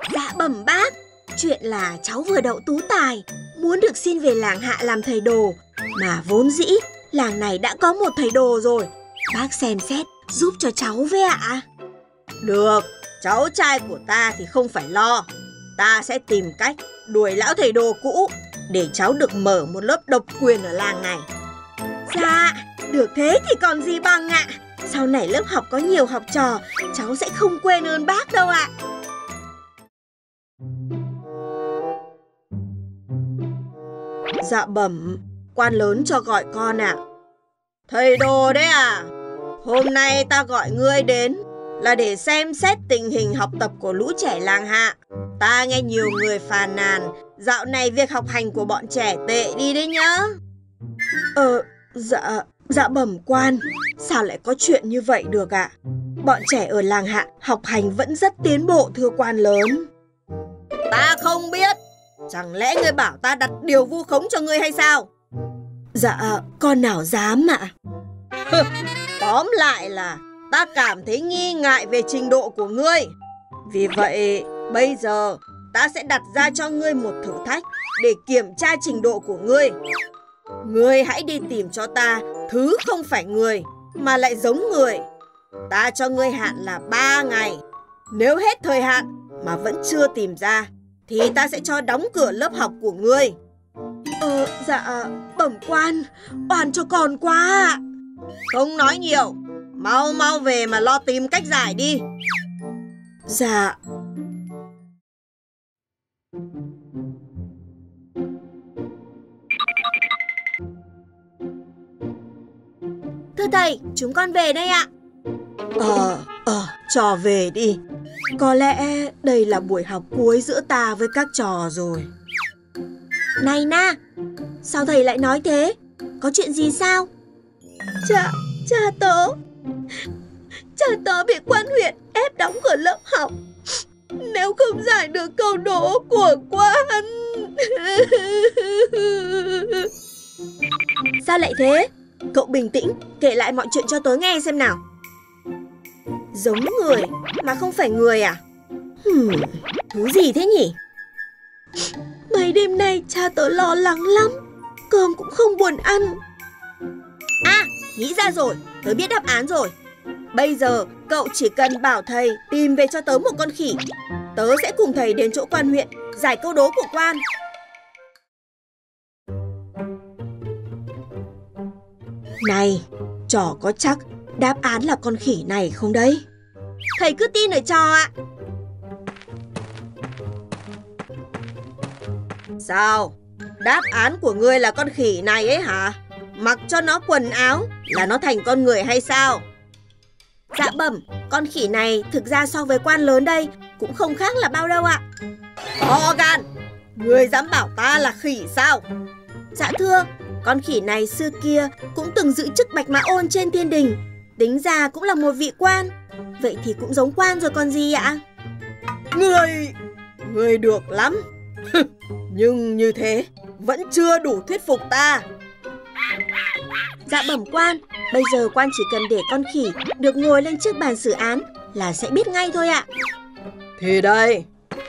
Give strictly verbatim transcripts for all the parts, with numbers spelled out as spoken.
Dạ bẩm bác, chuyện là cháu vừa đậu tú tài, muốn được xin về làng Hạ làm thầy đồ. Mà vốn dĩ làng này đã có một thầy đồ rồi. Bác xem xét giúp cho cháu với ạ. Được, cháu trai của ta thì không phải lo. Ta sẽ tìm cách đuổi lão thầy đồ cũ để cháu được mở một lớp độc quyền ở làng này. Dạ, được thế thì còn gì bằng ạ. Sau này lớp học có nhiều học trò, cháu sẽ không quên ơn bác đâu ạ. Dạ bẩm, quan lớn cho gọi con ạ. Thầy đồ đấy à? Hôm nay ta gọi ngươi đến là để xem xét tình hình học tập của lũ trẻ làng Hạ. Ta nghe nhiều người phàn nàn dạo này việc học hành của bọn trẻ tệ đi đấy nhá. Ờ, dạ, dạ bẩm quan, sao lại có chuyện như vậy được ạ? Bọn trẻ ở làng Hạ học hành vẫn rất tiến bộ thưa quan lớn. Ta không biết, chẳng lẽ ngươi bảo ta đặt điều vu khống cho ngươi hay sao? Dạ, con nào dám ạ. Tóm lại là ta cảm thấy nghi ngại về trình độ của ngươi. Vì vậy, bây giờ ta sẽ đặt ra cho ngươi một thử thách để kiểm tra trình độ của ngươi. Ngươi hãy đi tìm cho ta thứ không phải người mà lại giống người. Ta cho ngươi hạn là ba ngày. Nếu hết thời hạn mà vẫn chưa tìm ra thì ta sẽ cho đóng cửa lớp học của ngươi. Ờ, dạ, bẩm quan, oan cho con quá ạ. Không nói nhiều, mau mau về mà lo tìm cách giải đi. Dạ. Thưa thầy, chúng con về đây ạ. Ờ, ờ, trò về đi. Có lẽ đây là buổi học cuối giữa ta với các trò rồi. Này Na, sao thầy lại nói thế? Có chuyện gì sao? Cha, cha tớ Cha tớ bị quan huyện ép đóng cửa lớp học. Nếu không giải được câu đố của quan. Sao lại thế? Cậu bình tĩnh, kể lại mọi chuyện cho tớ nghe xem nào. Giống người mà không phải người à? Hmm, thứ gì thế nhỉ? Mấy đêm nay cha tớ lo lắng lắm, cơm cũng không buồn ăn. À, nghĩ ra rồi, tớ biết đáp án rồi. Bây giờ cậu chỉ cần bảo thầy tìm về cho tớ một con khỉ. Tớ sẽ cùng thầy đến chỗ quan huyện giải câu đố của quan. Này, trò có chắc đáp án là con khỉ này không đấy? Thầy cứ tin ở trò ạ. Sao? Đáp án của ngươi là con khỉ này ấy hả? Mặc cho nó quần áo là nó thành con người hay sao? Dạ bẩm, con khỉ này thực ra so với quan lớn đây cũng không khác là bao đâu ạ. To gan! Ngươi dám bảo ta là khỉ sao? Dạ thưa, con khỉ này xưa kia cũng từng giữ chức bạch mã ôn trên thiên đình. Tính ra cũng là một vị quan. Vậy thì cũng giống quan rồi còn gì ạ? Ngươi... Ngươi được lắm. Nhưng như thế vẫn chưa đủ thuyết phục ta. Dạ bẩm quan, bây giờ quan chỉ cần để con khỉ được ngồi lên chiếc bàn xử án là sẽ biết ngay thôi ạ. Thì đây.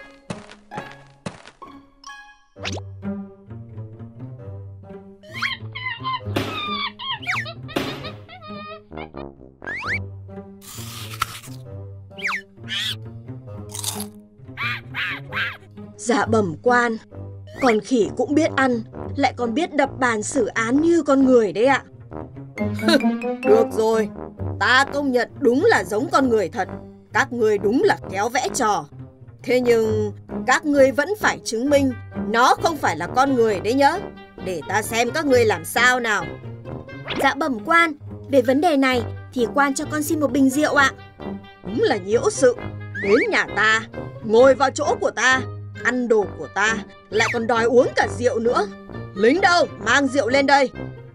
Dạ bẩm quan, con khỉ cũng biết ăn, lại còn biết đập bàn xử án như con người đấy ạ. Được rồi, ta công nhận đúng là giống con người thật. Các ngươi đúng là khéo vẽ trò. Thế nhưng các ngươi vẫn phải chứng minh nó không phải là con người đấy nhớ. Để ta xem các ngươi làm sao nào. Dạ bẩm quan, về vấn đề này thì quan cho con xin một bình rượu ạ. Đúng là nhiễu sự. Đến nhà ta, ngồi vào chỗ của ta, ăn đồ của ta, lại còn đòi uống cả rượu nữa. Lính đâu, mang rượu lên đây.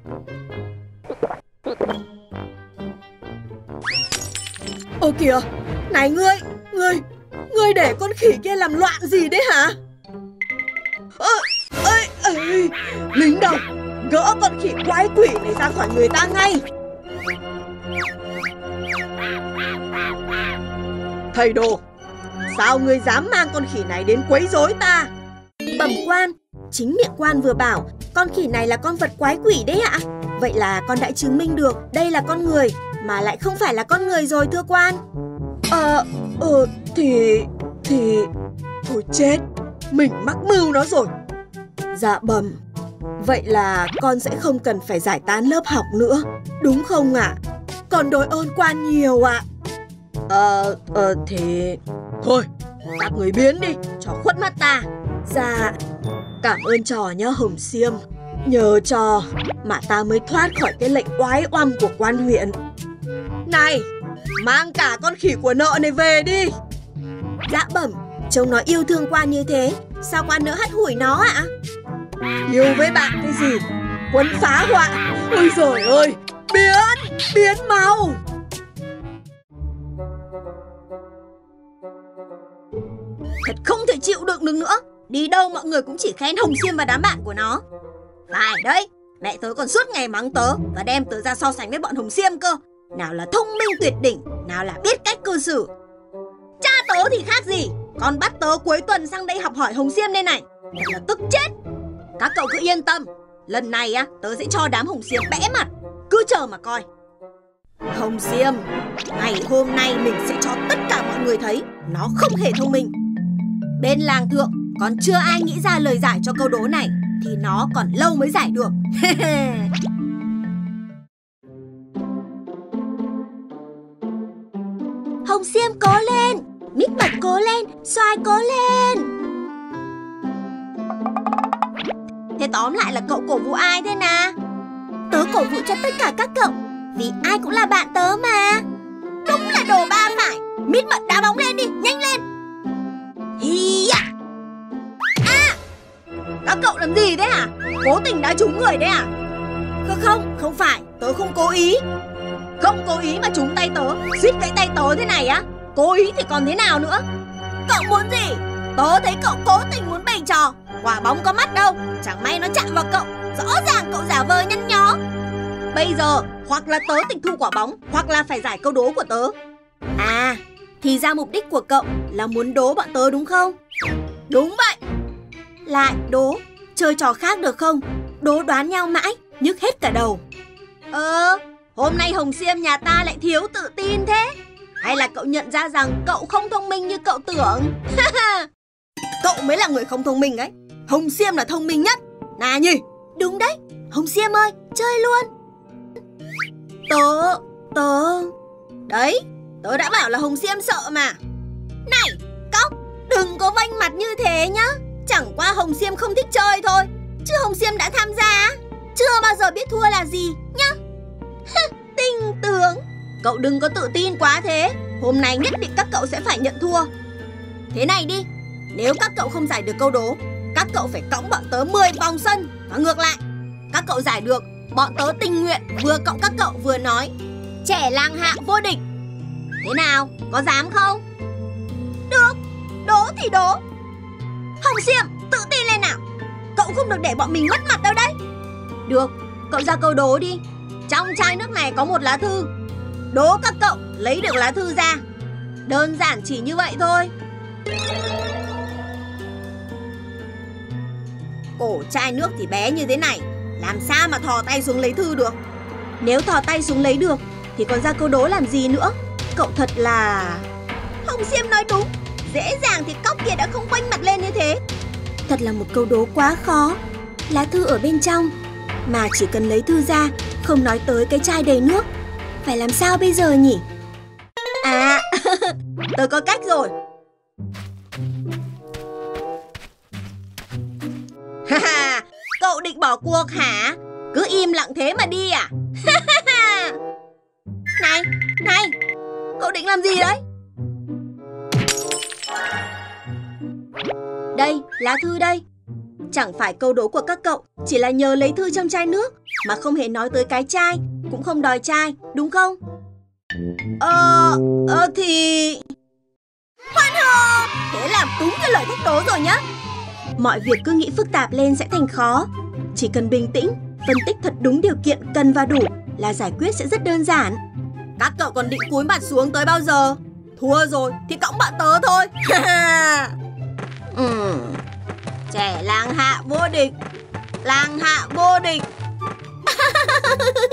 Ơ kìa, này ngươi, ngươi, ngươi để con khỉ kia làm loạn gì đấy hả? Ơ, ơi, ơi, lính đâu, gỡ con khỉ quái quỷ này ra khỏi người ta ngay. Thầy đồ, Sao ngươi dám mang con khỉ này đến quấy rối ta? Bẩm quan, chính miệng quan vừa bảo con khỉ này là con vật quái quỷ đấy ạ. Vậy là con đã chứng minh được đây là con người mà lại không phải là con người rồi thưa quan. Ờ, ờ, thì... thì... Thôi chết, mình mắc mưu nó rồi. Dạ bẩm. Vậy là con sẽ không cần phải giải tán lớp học nữa, đúng không ạ? Con đội ơn quan nhiều ạ. Ờ, ờ thì... Thôi, các người biến đi, cho khuất mắt ta. Dạ. Cảm ơn trò nhá Hồng Xiêm. Nhờ trò mà ta mới thoát khỏi cái lệnh oái oăm của quan huyện. Này, mang cả con khỉ của nợ này về đi. Dạ bẩm, trông nó yêu thương quan như thế, sao quan nỡ hắt hủi nó ạ? Yêu với bạn cái gì? Quấn phá hoại. Ôi giời ơi, biến, biến mau. Thật không thể chịu đựng được nữa. Đi đâu mọi người cũng chỉ khen Hồng Xiêm và đám bạn của nó. Phải đấy, mẹ tớ còn suốt ngày mắng tớ và đem tớ ra so sánh với bọn Hồng Xiêm cơ. Nào là thông minh tuyệt đỉnh, nào là biết cách cư xử. Cha tớ thì khác gì, còn bắt tớ cuối tuần sang đây học hỏi Hồng Xiêm đây này. Thật là tức chết. Các cậu cứ yên tâm, lần này á tớ sẽ cho đám Hồng Xiêm bẽ mặt. Cứ chờ mà coi. Hồng Xiêm, ngày hôm nay mình sẽ cho tất cả mọi người thấy nó không hề thông minh. Bên làng thượng còn chưa ai nghĩ ra lời giải cho câu đố này thì nó còn lâu mới giải được. Hồng Xiêm cố lên, Mít Mật cố lên, Xoài cố lên. Thế tóm lại là cậu cổ vũ ai thế nào? Tớ cổ vũ cho tất cả các cậu, vì ai cũng là bạn tớ mà. Đúng là đồ ba phải. Mít Mật đá bóng lên đi, nhanh lên. Hi à. À, các cậu làm gì thế hả? Cố tình đá trúng người đấy à? Không không, không phải, tớ không cố ý. Không cố ý mà trúng tay tớ, suýt gãy tay tớ thế này á? Cố ý thì còn thế nào nữa? Cậu muốn gì? Tớ thấy cậu cố tình muốn bày trò. Quả bóng có mắt đâu, chẳng may nó chạm vào cậu. Rõ ràng cậu giả vờ nhăn nhó. Bây giờ hoặc là tớ tịch thu quả bóng, hoặc là phải giải câu đố của tớ. À, thì ra mục đích của cậu là muốn đố bọn tớ đúng không? Đúng vậy. Lại đố, chơi trò khác được không? Đố đoán nhau mãi, nhức hết cả đầu. Ờ, hôm nay Hồng Xiêm nhà ta lại thiếu tự tin thế. Hay là cậu nhận ra rằng cậu không thông minh như cậu tưởng? Cậu mới là người không thông minh ấy. Hồng Xiêm là thông minh nhất. Nà nhỉ? Đúng đấy, Hồng Xiêm ơi, chơi luôn. Tớ, tớ... Đấy, tớ đã bảo là Hồng Xiêm sợ mà. Này, Cóc, đừng có vênh mặt như thế nhá. Chẳng qua Hồng Xiêm không thích chơi thôi, chứ Hồng Xiêm đã tham gia, chưa bao giờ biết thua là gì nhá. Tinh tướng. Cậu đừng có tự tin quá thế. Hôm nay nhất định các cậu sẽ phải nhận thua. Thế này đi, nếu các cậu không giải được câu đố, các cậu phải cõng bọn tớ mười vòng sân. Và ngược lại, các cậu giải được, bọn tớ tình nguyện vừa cõng các cậu vừa nói trẻ làng hạ vô địch. Thế nào, có dám không? Được, đố thì đố. Hồng Xiêm, tự tin lên nào. Cậu không được để bọn mình mất mặt đâu đấy. Được, cậu ra câu đố đi. Trong chai nước này có một lá thư. Đố các cậu lấy được lá thư ra. Đơn giản chỉ như vậy thôi. Cổ chai nước thì bé như thế này, làm sao mà thò tay xuống lấy thư được? Nếu thò tay xuống lấy được thì còn ra câu đố làm gì nữa? Cậu thật là... Hồng Xiêm nói đúng. Dễ dàng thì Cóc kia đã không khoanh mặt lên như thế. Thật là một câu đố quá khó. Lá thư ở bên trong, mà chỉ cần lấy thư ra, không nói tới cái chai đầy nước. Phải làm sao bây giờ nhỉ? À, tớ có cách rồi. Ha, cậu định bỏ cuộc hả? Cứ im lặng thế mà đi à? Này, này, cậu định làm gì đấy? Đây, lá thư đây. Chẳng phải câu đố của các cậu chỉ là nhờ lấy thư trong chai nước, mà không hề nói tới cái chai, cũng không đòi chai, đúng không? Ờ, ờ thì... Hoan hô! Thế là đúng cái lời thách đố rồi nhá. Mọi việc cứ nghĩ phức tạp lên sẽ thành khó. Chỉ cần bình tĩnh, phân tích thật đúng điều kiện cần và đủ là giải quyết sẽ rất đơn giản. Các cậu còn định cúi mặt xuống tới bao giờ? Thua rồi thì cõng bạn tớ thôi. Ừ. Trẻ làng Hạ vô địch. Làng Hạ vô địch.